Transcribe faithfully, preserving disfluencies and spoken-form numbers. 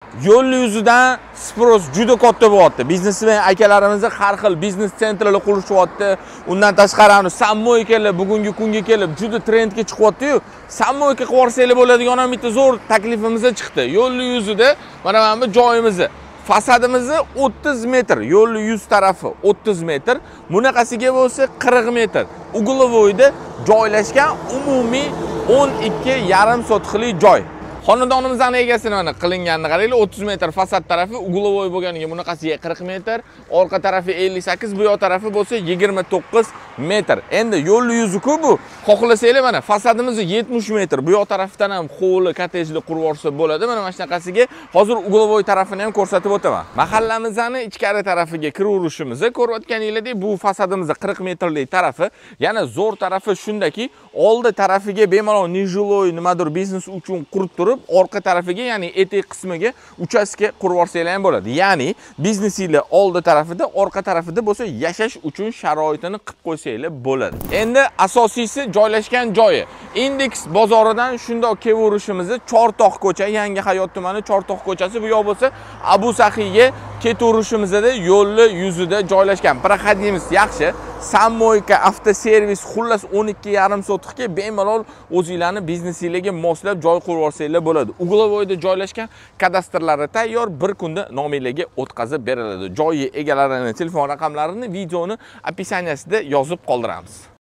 yo'l yuzidan sпрос juda katta bo'lyapti. Biznesmen akalarimiz har xil biznes sentrlar qurishyapti. Undan tashqari sammoykalar bugungi kunga kelib juda trendga chiqyapti-yu. Sammoyka qilib yuborsanglar bo'ladigan ham bitta zo'r taklifimiz chiqdi. Yo'l yuzida mana mana bu joyimizni fasadimizni o'ttiz metr, yo'l yuz tarafi o'ttiz metr, bunaqasiga bo'lsa qirq metr. Uglovoyda joylashgan umumiy o'n ikki yarim sotixli joy. Xonadonimizning egasini mana qilinganini qaranglar, o'ttiz metr fasad tarafi uglovoy bo'lganiga bunaqasiga qirq metr, orqa tarafi ellik sakkiz, bu yoq tarafi bo'lsa yigirma to'qqiz metr. Endi yo'l yuzi-ku bu. Xohlasanglar mana fasadimizni yetmish metr, bu yoq tarafdan ham hovli, kottejli qurib olsa bo'ladi. Mana mana shunaqasiga hozir uglovoy tarafini ham ko'rsatib o'taman. Mahallamizning ichkari tarafiga kiraverishimizni ko'rayotganingizdek, bu fasadimizning qirq metrlik tarafi, yana zo'r tarafi shundaki, oldi tarafiga bemalol nijiloy nimadir biznes uchun qurib turib, orqa tarafiga, ya'ni etek qismiga uchastka qurib yuborsanglar ham bo'ladi. Ya'ni biznesinglar oldi tarafida, orqa tarafida bo'lsa, yashash uchun sharoitini qilib qo'ysanglar bo'ladi. Endi asosiysi joylashgan joyi. Indeks bozoridan shundoq kelaverishimizni Chortoq ko'cha, Yangi Hayot tumani Chortoq ko'chasi, bu yoq bo'lsa Abu Sahiyga ketaverishimizda yo'lli yuzida joylashgan. Proxodimiz yaxshi. Sammoyka, avtoservis, xullas o'n ikki yarim sotixga bemalol o'zingizlarning biznesingizga moslab joy qurib olsanglar bo'ladi. Uglovoyda joylashgan, kadastrlari tayyor, bir kunda nomingizga o'tkazib beriladi. Joyi egalarining telefon raqamlarini videoni opisaniyasida yozib qoldiramiz.